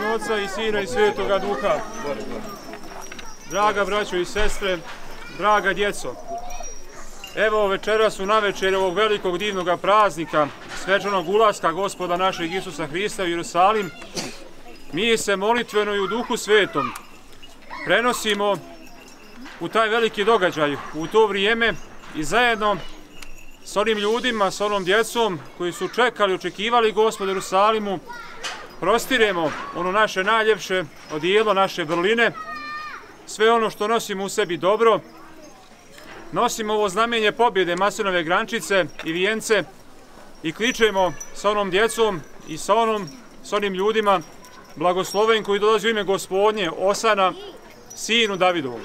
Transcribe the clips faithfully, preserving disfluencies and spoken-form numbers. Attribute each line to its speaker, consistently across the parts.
Speaker 1: Oca i Sina i Svetoga Duha. Draga braćo i sestre, draga djeco, evo večeras u navečer ovog velikog divnog praznika, svečanog ulaska Gospoda našeg Isusa Hrista u Jerusalim, mi se molitveno i u Duhu Svetom prenosimo u taj veliki događaj, u to vrijeme i zajedno s onim ljudima, s onom djecom koji su čekali, očekivali Gospoda u Jerusalimu, prostiremo ono naše najljepše odijelo, naše vrline, sve ono što nosimo u sebi dobro, nosimo ovo znamenje pobjede, maslinove grančice i vijence i kličemo sa onom djecom i sa, onom, sa onim ljudima blagosloven koji dolazi u ime Gospodnje, Osana, sinu Davidovom.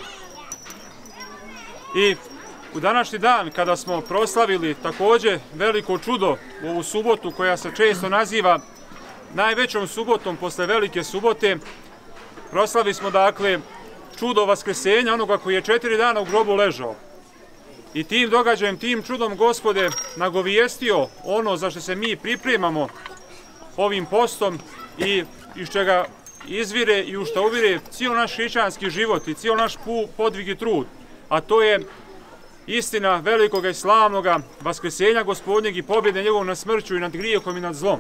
Speaker 1: I u današnji dan, kada smo proslavili također veliko čudo u ovu subotu koja se često naziva najvećom subotom posle velike subote, proslavili smo dakle čudo vaskrsenja onoga koji je četiri dana u grobu ležao. I tim događajem, tim čudom Gospode nagovijestio ono za što se mi pripremamo ovim postom i iz čega izvire i u što uvire cijel naš hrišćanski život i cijel naš podvig i trud, a to je istina velikoga i slavnoga vaskrsenja Gospodnjeg i pobjede njegovog nad smrću i nad grijehom i nad zlom.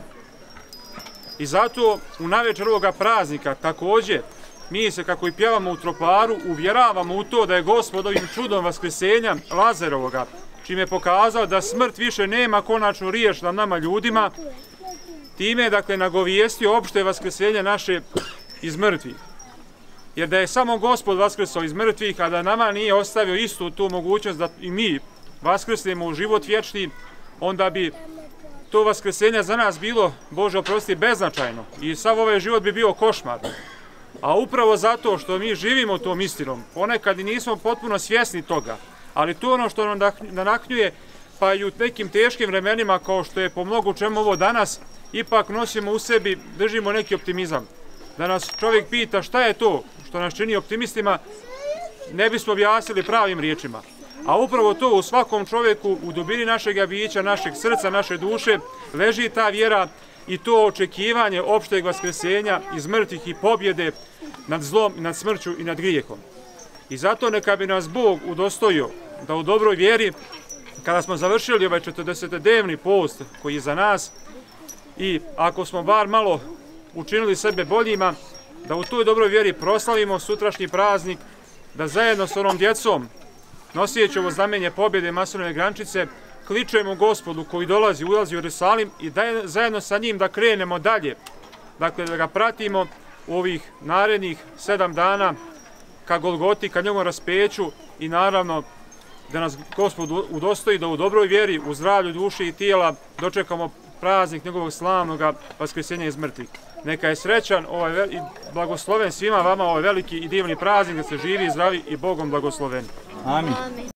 Speaker 1: I zato u navečer ovoga praznika također mi se, kako i pjevamo u troparu, uvjeravamo u to da je Gospod ovim čudom vaskrsenja Lazarovoga, čim je pokazao da smrt više nema konačnu riječ nad nama ljudima, time je dakle nagovijestio opšte vaskrsenje naše iz mrtvih. Jer da je samo Gospod vaskrsao iz mrtvih, a da nama nije ostavio istu tu mogućnost da i mi vaskrsnemo u život vječni, onda bi to vaskrsenje za nas bilo, Bože oprosti, beznačajno i sav ovaj život bi bio košmar. A upravo zato što mi živimo tom istinom, ponekad i nismo potpuno svjesni toga, ali to ono što nam nadahnjuje, pa i u nekim teškim vremenima kao što je po mnogo čemu ovo danas, ipak nosimo u sebi, držimo neki optimizam. Da nas čovjek pita šta je to što nas čini optimistima, ne bismo objasnili pravim riječima. A upravo to u svakom čovjeku, u dubini našeg bića, našeg srca, naše duše, leži ta vjera i to očekivanje opšteg vaskrsenja iz mrtvih i pobjede nad zlom, nad smrću i nad grijehom. I zato neka bi nas Bog udostojio da u dobroj vjeri, kada smo završili ovaj četrdesetdnevni post koji je za nas, i ako smo bar malo učinili sebe boljima, da u toj dobroj vjeri proslavimo sutrašnji praznik, da zajedno s onom djecom, nosijeći ovo znamenje pobjede maslinove grančice, kličemo Gospodu koji dolazi, ulazi u Jerusalim i da zajedno sa njim da krenemo dalje. Dakle, da ga pratimo u ovih narednih sedam dana ka Golgoti, ka njegovom raspeću i naravno da nas Gospod udostoji da u dobroj vjeri, u zdravlju duše i tijela dočekamo praznik njegovog slavnog vaskrsenja iz mrtvih. Neka je srećan ovaj i blagosloven svima vama ovaj veliki i divni praznik, da se živi, zdravi i Bogom blagosloveni.
Speaker 2: Amin.